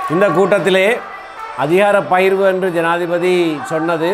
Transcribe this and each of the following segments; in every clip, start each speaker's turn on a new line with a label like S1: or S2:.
S1: இந்த கூட்டத்திலே அதிகார பகிர்வு என்று ஜனாதிபதி சொன்னது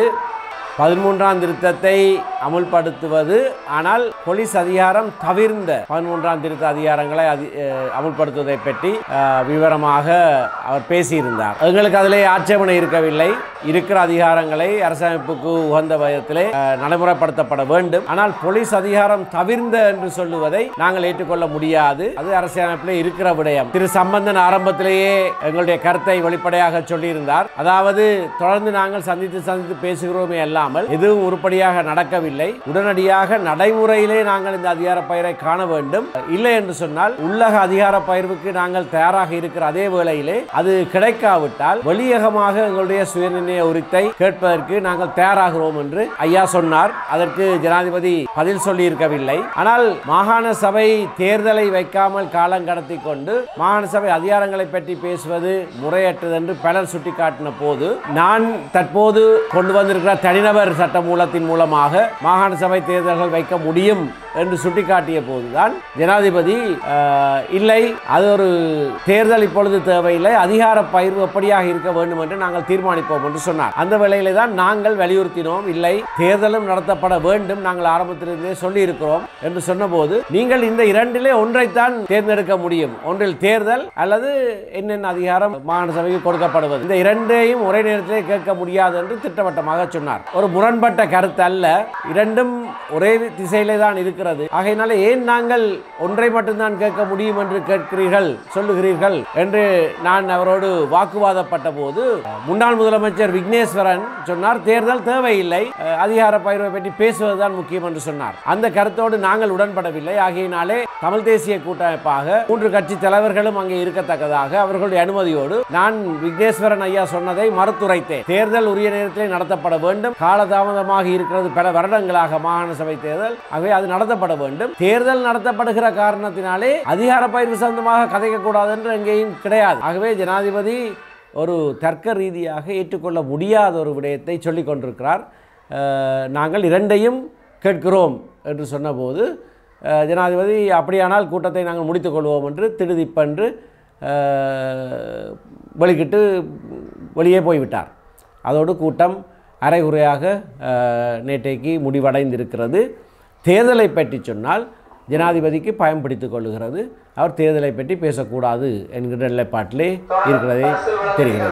S1: 13ஆம் திருத்தத்தை அமுல்படுத்துவது. ஆனால் போலீஸ் அதிகாரம் தவிர்ந்த 13ஆம் திருத்த அதிகாரங்களை அமுல்படுத்துவதை பற்றி விவரமாக அவர் பேசியிருந்தார். எங்களுக்கு அதிலே ஆட்சேபனை இருக்கவில்லை. இருக்கிற அதிகாரங்களை அரசமைப்புக்கு உகந்த விதத்திலே நடைமுறைப்படுத்தப்பட வேண்டும். ஆனால் போலீஸ் அதிகாரம் தவிர்ந்த என்று சொல்லுவதை நாங்கள் ஏற்றுக்கொள்ள முடியாது. அது அரசியலமைப்பிலே இருக்கிற விடயம். திரு சம்பந்தன் ஆரம்பத்திலேயே எங்களுடைய கருத்தை வெளிப்படையாக சொல்லியிருந்தார். அதாவது தொடர்ந்து நாங்கள் சந்தித்து பேசுகிறோமே எல்லாம் எதுவும் உருப்படியாக நடக்கவில்லை. உடனடியாக நடைமுறையிலே நாங்கள் இந்த அதிகார பயிரை காண வேண்டும். இல்லை என்று சொன்னால் உள்ளக அதிகார பயிர்வுக்கு நாங்கள் தயாராக இருக்கிற அதே வேளையிலே அது கிடைக்காவிட்டால் வெளியகமாக எங்களுடைய சுயநிர்ணய உரித்தை கேட்பதற்கு நாங்கள் தயாராகிறோம் என்று ஐயா சொன்னார். அதற்கு ஜனாதிபதி பதில் சொல்லி இருக்கவில்லை. ஆனால் மாகாண சபை தேர்தலை வைக்காமல் காலம் கடத்தி கொண்டு மாகாண சபை அதிகாரங்களை பற்றி பேசுவது முறையற்றது என்று பலர் சுட்டிக்காட்டின போது நான் தற்போது கொண்டு வந்திருக்கிற தனிநபர் சட்டமூலத்தின் மூலமாக மாகாண சபை தேர்தல்கள் வைக்க முடியும் என்று சுட்டிக்காட்டிய போதுதான் ஜனாதிபதி இல்லை, அது ஒரு தேர்தல் இப்பொழுது தேவையில்லை, அதிகார பகிர்வு எப்படியாக இருக்க வேண்டும் என்று நாங்கள் தீர்மானிப்போம் என்று சொன்னார். அந்த வேளையிலே தான் நாங்கள் வலியுறுத்தினோம், இல்லை தேர்தலும் நடத்தப்பட வேண்டும், நாங்கள் ஆரம்பத்திலிருந்தே சொல்லி இருக்கிறோம் என்று சொன்னபோது நீங்கள் இந்த இரண்டிலே ஒன்றைத்தான் தேர்ந்தெடுக்க முடியும், ஒன்றில் தேர்தல் அல்லது என்னென்ன அதிகாரம் மாகாண சபைக்கு கொடுக்கப்படுவது, இந்த இரண்டையும் ஒரே நேரத்திலே கேட்க முடியாது என்று திட்டவட்டமாக சொன்னார். ஒரு முரண்பட்ட கருத்து அல்ல, இரண்டும் ஒரே திசையிலே தான் இருக்கிறது. ஆகையினால ஏன் நாங்கள் ஒன்றை மட்டும்தான் கேட்க முடியும் என்று கேட்கிறீர்கள் சொல்லுகிறீர்கள் என்று நான் அவரோடு வாக்குவாதப்பட்ட போது முன்னாள் முதலமைச்சர் விக்னேஸ்வரன் சொன்னார், தேர்தல் தேவையில்லை, அதிகார பகிர்வை பற்றி பேசுவதுதான் முக்கியம் என்று சொன்னார். அந்த கருத்தோடு நாங்கள் உடன்படவில்லை. ஆகையினாலே தமிழ் தேசிய கூட்டமைப்பாக 3 கட்சி தலைவர்களும் அங்கே இருக்கத்தக்கதாக அவர்களுடைய அனுமதியோடு நான் விக்னேஸ்வரன் ஐயா சொன்னதை மறுத்துரைத்தேன். தேர்தல் உரிய நேரத்தில் நடத்தப்பட வேண்டும், காலதாமதமாக இருக்கிறது பல வருடங்களாக மாகாண சபை தேர்தல், ஆகவே அது நடத்தப்பட வேண்டும். தேர்தல் நடத்தப்படுகிற காரணத்தினாலே அதிகார பகிர்வு சம்பந்தமாக கதைக்க கூடாது என்று எங்கேயும் கிடையாது. ஆகவே ஜனாதிபதி ஒரு தர்க்க ரீதியாக ஏற்றுக்கொள்ள முடியாத ஒரு விடயத்தை சொல்லிக் கொண்டிருக்கிறார். நாங்கள் இரண்டையும் கேட்கிறோம் என்று சொன்னபோது ஜனாதிபதி அப்படியானால் கூட்டத்தை நாங்கள் முடித்துக் கொள்வோம் என்று திடுதிப்பென்று வெளிக்கிட்டு வெளியே போய்விட்டார். அதோடு கூட்டம் அரைகுறையாக நேற்றைக்கு முடிவடைந்திருக்கிறது. தேர்தலை பற்றி சொன்னால் ஜனாதிபதிக்கு பயம் பிடித்துக் கொள்ளுகிறது. அவர் தேர்தலை பற்றி பேசக்கூடாது என்கிற நிலைப்பாட்டிலே இருக்கிறதே தெரிகிறது.